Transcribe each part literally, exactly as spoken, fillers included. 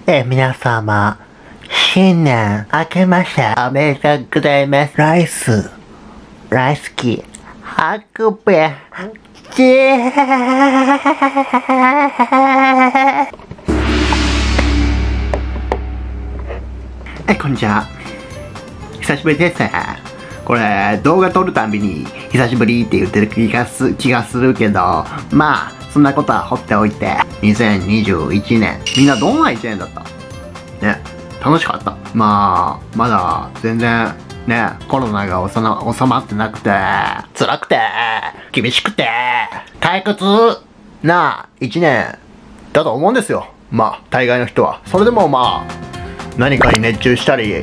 えー、皆様、新年明けましておめでとうございます。ライス、大好き、白べ、じーはい、こんにちは。久しぶりですね。これ、動画撮るたんびに、久しぶりって言ってる気がす、気がするけど、まあ、そんなことは放っておいて、にせんにじゅういちねん、みんなどんないちねんだったね、楽しかった。まあ、まだ、全然、ね、コロナが収ま、収まってなくて、辛くて、厳しくて、退屈な一年だと思うんですよ。まあ、大概の人は。それでもまあ、何かに熱中したり、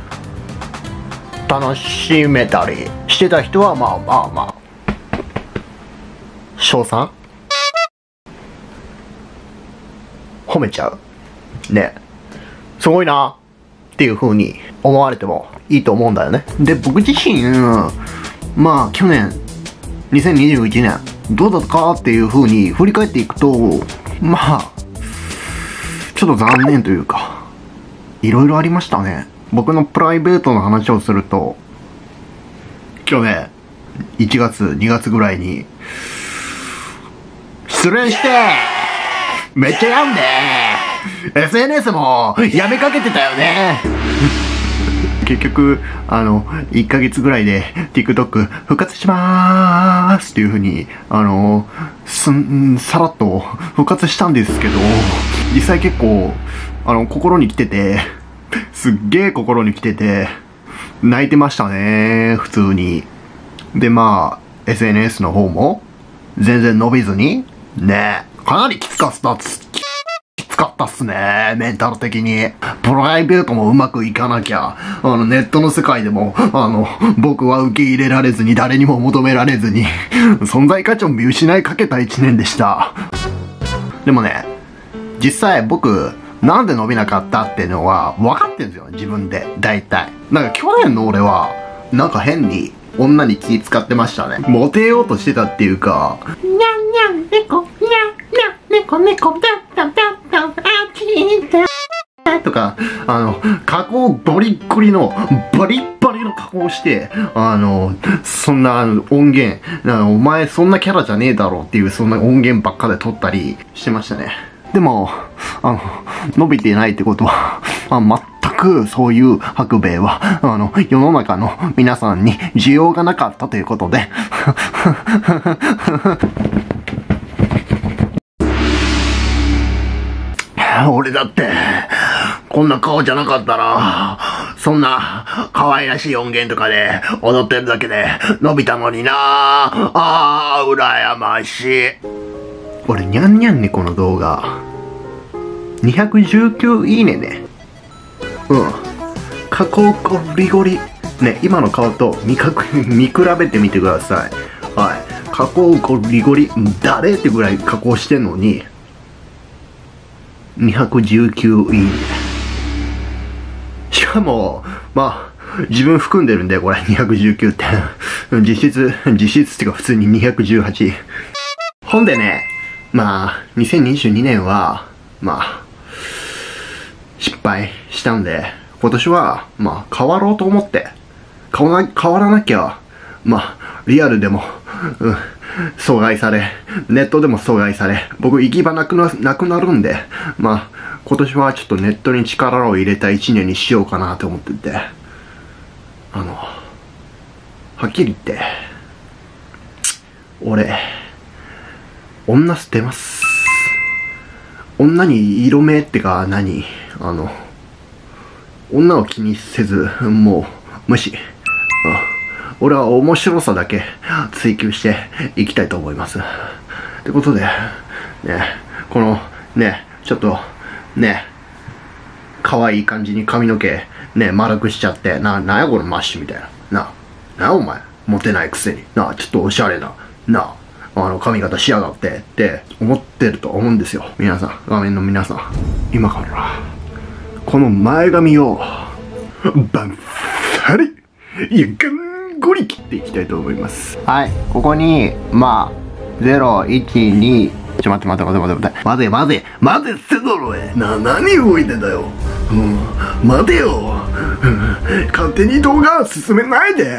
楽しめたりしてた人はまあまあまあ称賛褒めちゃうね、すごいなっていう風に思われてもいいと思うんだよね。で、僕自身まあ去年にせんにじゅういちねんどうだったかっていう風に振り返っていくと、まあちょっと残念というかいろいろありましたね。僕のプライベートの話をすると、去年いちがつにがつぐらいに失恋してめっちゃ病んで エスエヌエス もやめかけてたよね結局あのいっかげつぐらいで TikTok 復活しまーすっていう風にあのすんさらっと復活したんですけど、実際結構あの心に来てて、すっげー心に来てて、泣いてましたね、普通に。で、まあ、エスエヌエス の方も、全然伸びずに、ね、かなりきつかったっす。きつかったっすね、メンタル的に。プライベートもうまくいかなきゃ、あの、ネットの世界でも、あの、僕は受け入れられずに、誰にも求められずに、存在価値を見失いかけた一年でした。でもね、実際僕、なんで伸びなかったっていうのは分かってるんですよ、自分で。大体。なんか去年の俺は、なんか変に女に気使ってましたね。モテようとしてたっていうか、にゃんにゃん猫、にゃんにゃん猫猫、だだだだ、あちーだとか、あの、加工バリッコリの、バリッバリの加工して、あの、そんな音源、お前そんなキャラじゃねえだろっていう、そんな音源ばっかで撮ったりしてましたね。でも、あの、伸びてないってことは、あ全くそういう白米は、あの、世の中の皆さんに需要がなかったということで、俺だって、こんな顔じゃなかったら、そんな可愛らしい音源とかで踊ってるだけで伸びたのになあー、羨ましい。俺、にゃんにゃん猫の動画、にひゃくじゅうきゅういいねね。うん。加工ゴリゴリ。ね、今の顔と見かく、見比べてみてください。はい。加工ゴリゴリ。誰ってぐらい加工してんのに、にひゃくじゅうきゅういいね。しかも、まあ、自分含んでるんで、これ、にひゃくじゅうきゅうって。実質、実質っていうか普通ににひゃくじゅうはち。ほんでね、まあ、にせんにじゅうにねんは、まあ、失敗したんで、今年は、まあ、変わろうと思って、変わら、変わらなきゃ、まあ、リアルでも、うん、阻害され、ネットでも阻害され、僕行き場なくな、なくなるんで、まあ、今年はちょっとネットに力を入れた一年にしようかなと思ってて、あの、はっきり言って、俺、女捨てます。女に色目ってか何あの、女を気にせず、もう、無視。あ、俺は面白さだけ追求していきたいと思います。ってことで、ね、この、ね、ちょっと、ね、可愛い感じに髪の毛、ね、丸くしちゃって、な、なんやこのマッシュみたいな。な、なんやお前、モテないくせに。な、ちょっとおしゃれな。な、あの、髪型しやがってって思ってると思うんですよ。皆さん、画面の皆さん。今から、この前髪を、バンサリいや、ガンゴリ切っていきたいと思います。はい、ここに、まあ、ゼロ、いち、に、 ちょ、待って待って待って待って待って。待て待て、待てってだろ、え。な、何動いてんだよ。うん、待てよ。うん、勝手に動画進めないで。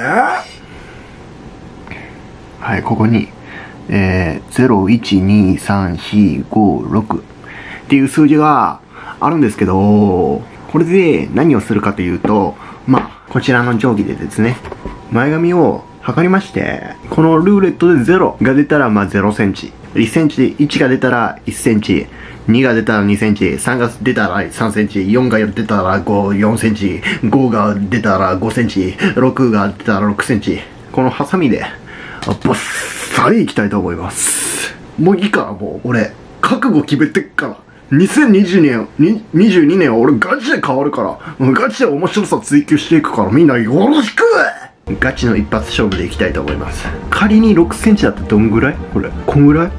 はい、ここに、えー、ゼロ、いち、に、さん、よん、ご、ろくっていう数字があるんですけど、これで何をするかというと、まあ、こちらの定規でですね、前髪を測りまして、このルーレットでゼロが出たら、まあゼロセンチ。いちセンチ、いちが出たらいちセンチ。にが出たらにセンチ。さんが出たらさんセンチ。よんが出たらご、よんセンチ。ごが出たらごセンチ。ろくが出たらろくセンチ。このハサミで、バッサリいきたいと思います。もういいから、もう、俺、覚悟決めてっから。にせんにじゅうにねん、にじゅうにねんは俺ガチで変わるから。ガチで面白さ追求していくから、みんなよろしく。ガチの一発勝負でいきたいと思います。仮にろくセンチだってどんぐらい？これ、こんぐらい？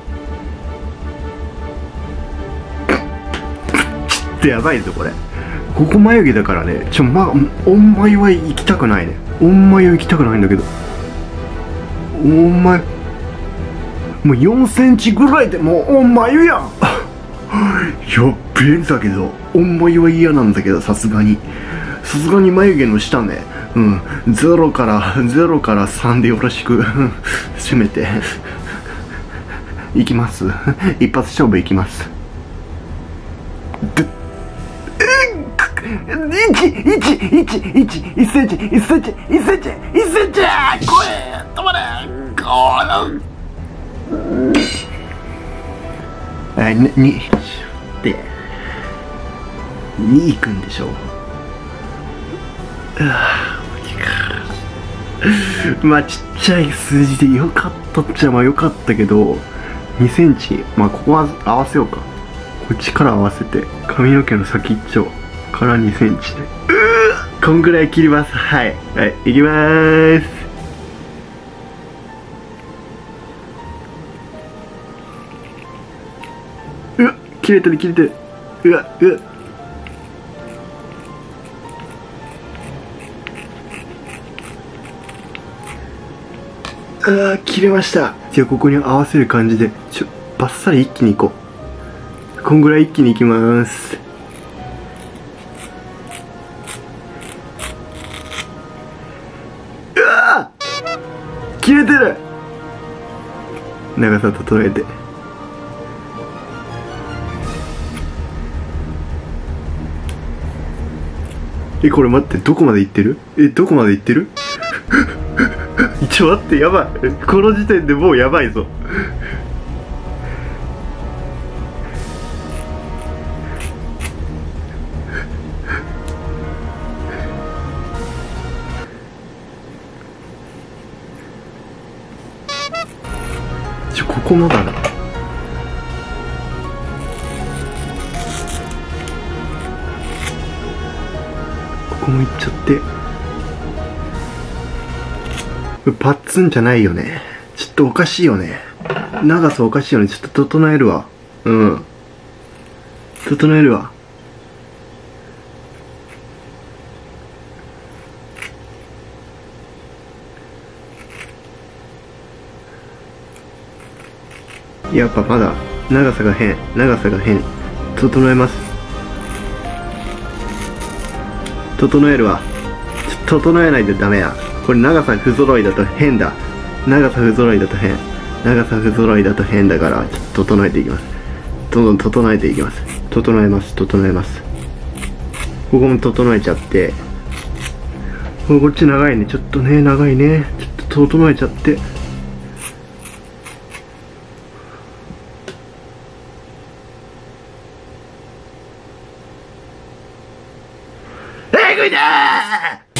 ちょっとやばいぞ、これ。ここ眉毛だからね。ちょ、ま、おんまいは行きたくないね。おんまいは行きたくないんだけど。おんまい。もうよんセンチぐらいでもうおんまいやん。やっべえんだけど、おんまいは嫌なんだけど、さすがに。さすがに眉毛の下ね。うん。ゼロから、ゼロからさんでよろしく。せめて。いきます。一発勝負いきます。で、えいち、いち、いち、いち、いちセンチ、いちセンチ、いちセンチ、いちセンチ、これ、止まれ、この、はい、に、で、にいくんでしょう。まあちっちゃい数字でよかったっちゃまあよかったけど、にセンチ、まあここは合わせようか。こっちから合わせて、髪の毛の先っちょからにセンチで。うーこんぐらい切ります。はい。はい、いきまーす。うわ、切れてる切れてる。うわ、うわ。あー、切れました。じゃあここに合わせる感じで、ちょ、バッサリ一気にいこう。こんぐらい一気にいきまーす。うわー切れてる。長さ整えて。え、これ待って、どこまでいってる？え、どこまでいってる？ちょ、待って、やばい。この時点でもうやばいぞ。ちょ、ここまだな。ここもいっちゃって。パッツンじゃないよね。ちょっとおかしいよね。長さおかしいよね。ちょっと整えるわ。うん。整えるわ。やっぱまだ長さが変。長さが変。整えます。整えるわ。ちょっと整えないとダメや。これ長さ不揃いだと変だ。長さ不揃いだと変。長さ不揃いだと変だから、ちょっと整えていきます。どんどん整えていきます。整えます。整えます。ここも整えちゃって。こっち長いね。ちょっとね、長いね。ちょっと整えちゃって。えぐいなー